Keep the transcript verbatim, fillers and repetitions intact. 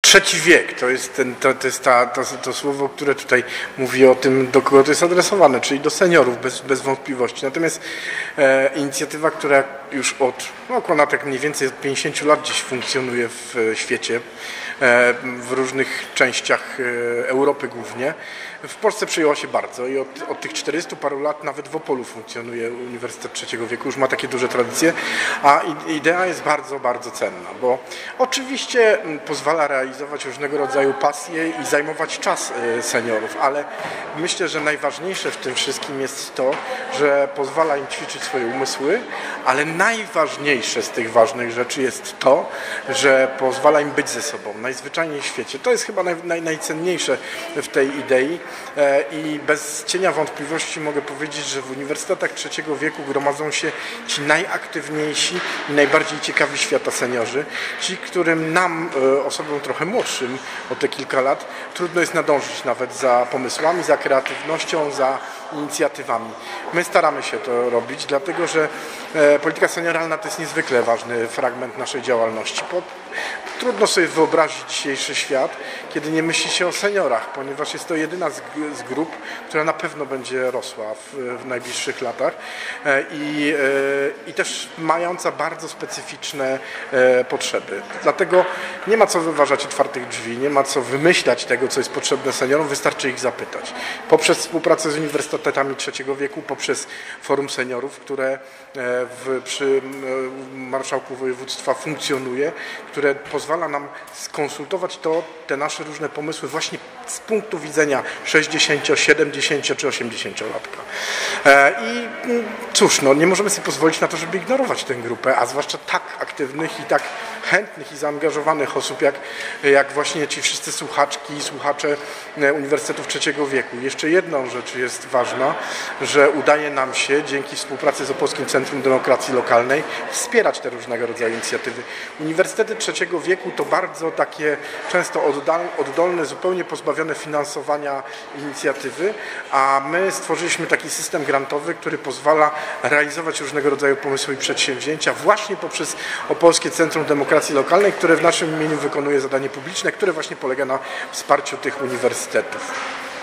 trzeci wiek, to jest, ten, to, to, jest ta, to, to słowo, które tutaj mówi o tym, do kogo to jest adresowane, czyli do seniorów, bez, bez wątpliwości. Natomiast e, inicjatywa, która już od no, około tak mniej więcej od pięćdziesięciu lat dziś funkcjonuje w e, świecie, e, w różnych częściach e, Europy głównie, w Polsce przyjęła się bardzo i od, od tych czterystu paru lat nawet w Opolu funkcjonuje Uniwersytet Trzeciego Wieku, już ma takie duże tradycje, a idea jest bardzo, bardzo cenna, bo oczywiście pozwala realizować różnego rodzaju pasje i zajmować czas seniorów, ale myślę, że najważniejsze w tym wszystkim jest to, że pozwala im ćwiczyć swoje umysły, ale najważniejsze z tych ważnych rzeczy jest to, że pozwala im być ze sobą, najzwyczajniej w świecie. To jest chyba naj, naj, najcenniejsze w tej idei i bez cienia wątpliwości mogę powiedzieć, że w uniwersytetach trzeciego wieku gromadzą się ci najaktywniejsi i najbardziej ciekawi świata seniorzy, ci, którym nam, osobom trochę młodszym o te kilka lat, trudno jest nadążyć nawet za pomysłami, za kreatywnością, za inicjatywami. My staramy się to robić, dlatego że polityka senioralna to jest niezwykle ważny fragment naszej działalności. Po, trudno sobie wyobrazić dzisiejszy świat, kiedy nie myśli się o seniorach, ponieważ jest to jedyna z, z grup, która na pewno będzie rosła w, w najbliższych latach i, i też mająca bardzo specyficzne potrzeby. Dlatego nie ma co wyważać otwartych drzwi, nie ma co wymyślać tego, co jest potrzebne seniorom, wystarczy ich zapytać. Poprzez współpracę z uniwersytetami trzeciego wieku, poprzez Forum Seniorów, które w, przy marszałku województwa funkcjonuje, które pozwala nam skonsultować to, te nasze różne pomysły właśnie z punktu widzenia sześćdziesięcio-, siedemdziesięcio- czy osiemdziesięciolatka. I cóż, no, nie możemy sobie pozwolić na to, żeby ignorować tę grupę, a zwłaszcza tak aktywnych i tak chętnych i zaangażowanych osób, jak, jak właśnie ci wszyscy słuchaczki i słuchacze Uniwersytetów Trzeciego Wieku. Jeszcze jedną rzecz jest ważna, że udaje nam się dzięki współpracy z Opolskim Centrum Demokracji Lokalnej wspierać te różnego rodzaju inicjatywy. Uniwersytety Trzeciego Wieku to bardzo takie często oddolne, zupełnie pozbawione finansowania inicjatywy, a my stworzyliśmy taki system grantowy, który pozwala realizować różnego rodzaju pomysły i przedsięwzięcia właśnie poprzez Opolskie Centrum Demokracji Lokalnej, które w naszym imieniu wykonuje zadanie publiczne, które właśnie polega na wsparciu tych uniwersytetów.